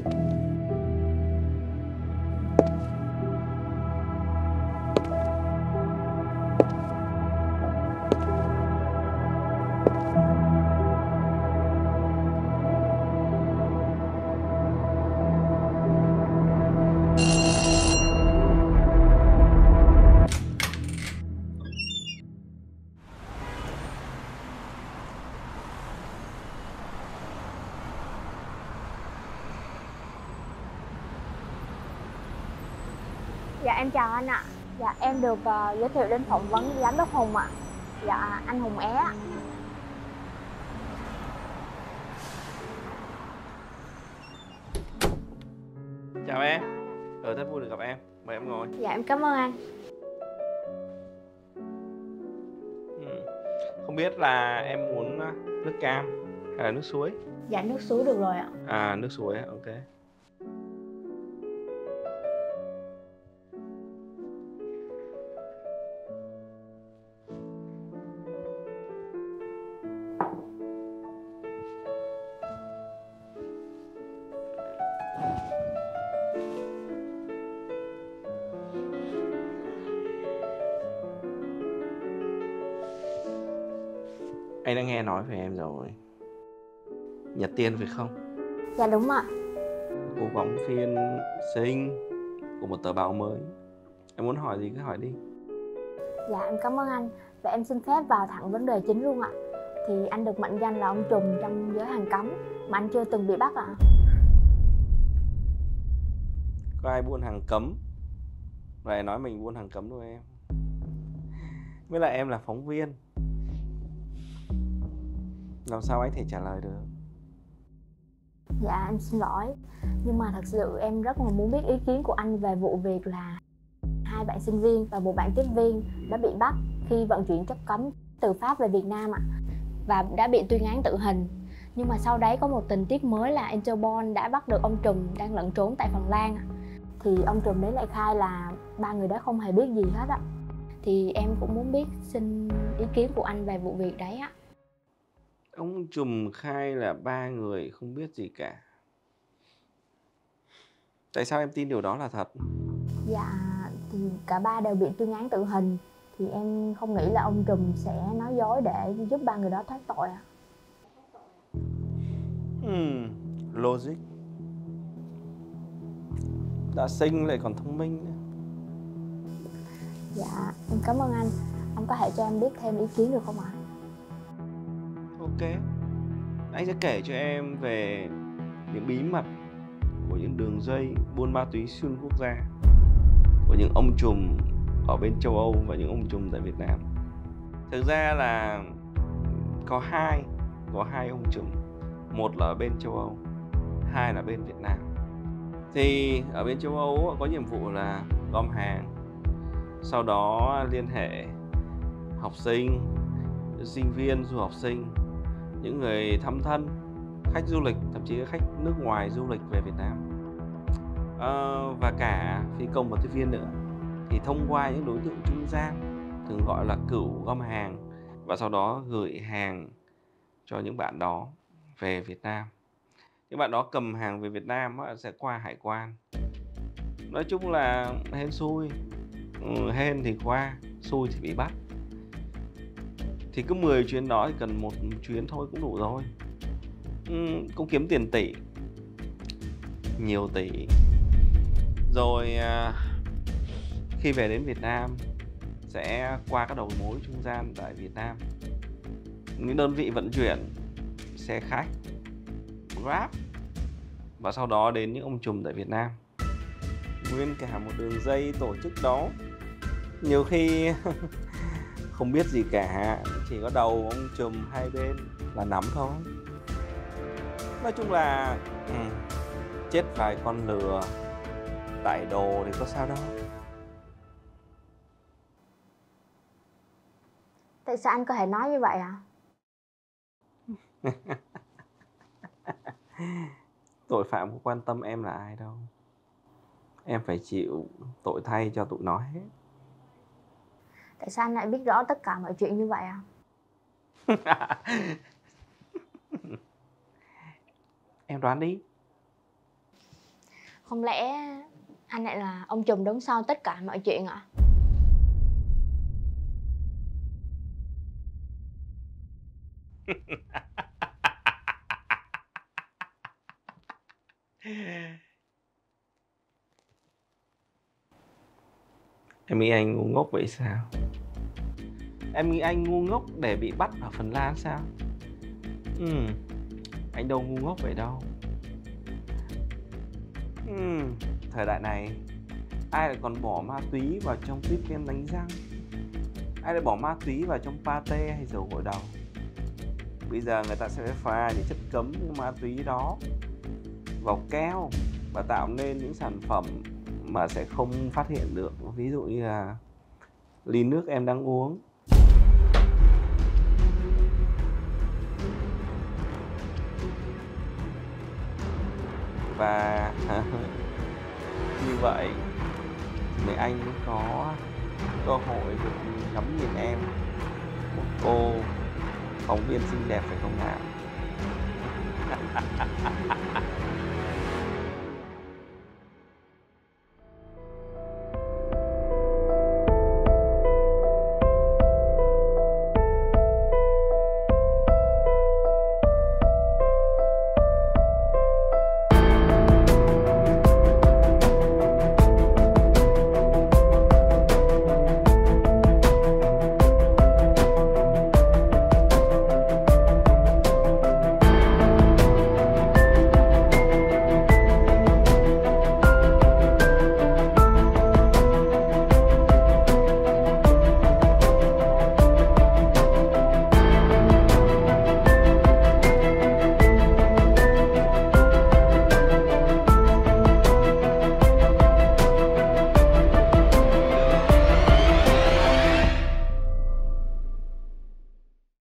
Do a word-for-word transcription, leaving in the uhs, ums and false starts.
Dạ em chào anh ạ. Dạ em được uh, giới thiệu đến phỏng vấn giám đốc Hùng ạ. Dạ anh Hùng é ạ. Chào em. Ờ, rất vui được gặp em. Mời em ngồi. Dạ em cảm ơn anh. Ừ. Không biết là em muốn nước cam hay là nước suối? Dạ nước suối được rồi ạ. À, nước suối, ok. Anh đã nghe nói về em rồi. Nhật Tiên phải không? Dạ đúng ạ. Cô phóng viên xinh của một tờ báo mới. Em muốn hỏi gì cứ hỏi đi. Dạ em cảm ơn anh. Và em xin phép vào thẳng vấn đề chính luôn ạ. Thì anh được mệnh danh là ông trùm trong giới hàng cấm mà anh chưa từng bị bắt ạ. Có ai buôn hàng cấm vậy nói mình buôn hàng cấm đâu em. Với lại em là phóng viên, làm sao anh thể trả lời được? Dạ em xin lỗi. Nhưng mà thật sự em rất là muốn biết ý kiến của anh về vụ việc là hai bạn sinh viên và một bạn tiếp viên đã bị bắt khi vận chuyển chất cấm từ Pháp về Việt Nam ạ. Và đã bị tuyên án tử hình. Nhưng mà sau đấy có một tình tiết mới là Interpol đã bắt được ông trùm đang lẩn trốn tại Phần Lan. Thì ông trùm đấy lại khai là ba người đó không hề biết gì hết ạ. Thì em cũng muốn biết xin ý kiến của anh về vụ việc đấy ạ. Ông trùm khai là ba người không biết gì cả. Tại sao em tin điều đó là thật? Dạ thì cả ba đều bị tuyên án tử hình. Thì em không nghĩ là ông trùm sẽ nói dối để giúp ba người đó thoát tội ạ. Hmm, logic. Đã xinh lại còn thông minh nữa. Dạ em cảm ơn anh. Anh có thể cho em biết thêm ý kiến được không ạ? Ok. Anh sẽ kể cho em về những bí mật của những đường dây buôn ma túy xuyên quốc gia, của những ông trùm ở bên châu Âu và những ông trùm tại Việt Nam. Thực ra là có hai, có hai ông trùm. Một là ở bên châu Âu, hai là bên Việt Nam. Thì ở bên châu Âu có nhiệm vụ là gom hàng, sau đó liên hệ học sinh, sinh viên, du học sinh, những người thăm thân, khách du lịch, thậm chí là khách nước ngoài du lịch về Việt Nam, à, và cả phi công và tiếp viên nữa. Thì thông qua những đối tượng trung gian, thường gọi là cửu gom hàng, và sau đó gửi hàng cho những bạn đó về Việt Nam. Những bạn đó cầm hàng về Việt Nam sẽ qua hải quan. Nói chung là hên xui, ừ, hên thì qua, xui thì bị bắt. Thì cứ mười chuyến đó thì cần một chuyến thôi cũng đủ rồi. Ừ, cũng kiếm tiền tỷ, nhiều tỷ. Rồi à, khi về đến Việt Nam sẽ qua các đầu mối trung gian tại Việt Nam, những đơn vị vận chuyển, xe khách, Grab, và sau đó đến những ông trùm tại Việt Nam. Nguyên cả một đường dây tổ chức đó, nhiều khi không biết gì cả, chỉ có đầu ông trùm hai bên là nắm thôi. Nói chung là ừ, chết vài con lừa tải đồ thì có sao đâu. Tại sao anh có thể nói như vậy ạ? Tội phạm có quan tâm em là ai đâu. Em phải chịu tội thay cho tụi nó hết. Tại sao anh lại biết rõ tất cả mọi chuyện như vậy ạ? Em đoán đi. Không lẽ anh lại là ông trùm đứng sau tất cả mọi chuyện ạ? Em nghĩ anh ngu ngốc vậy sao? Em nghĩ anh ngu ngốc để bị bắt ở Phần Lan sao? Ừ, anh đâu ngu ngốc vậy đâu. Ừ, thời đại này ai lại còn bỏ ma túy vào trong tuyếp kem đánh răng? Ai lại bỏ ma túy vào trong pate hay dầu gội đầu? Bây giờ người ta sẽ pha những chất cấm những ma túy đó vào keo và tạo nên những sản phẩm mà sẽ không phát hiện được. Ví dụ như là ly nước em đang uống. Và như vậy thì anh mới có cơ hội được ngắm nhìn em, một cô phóng viên xinh đẹp phải không nào?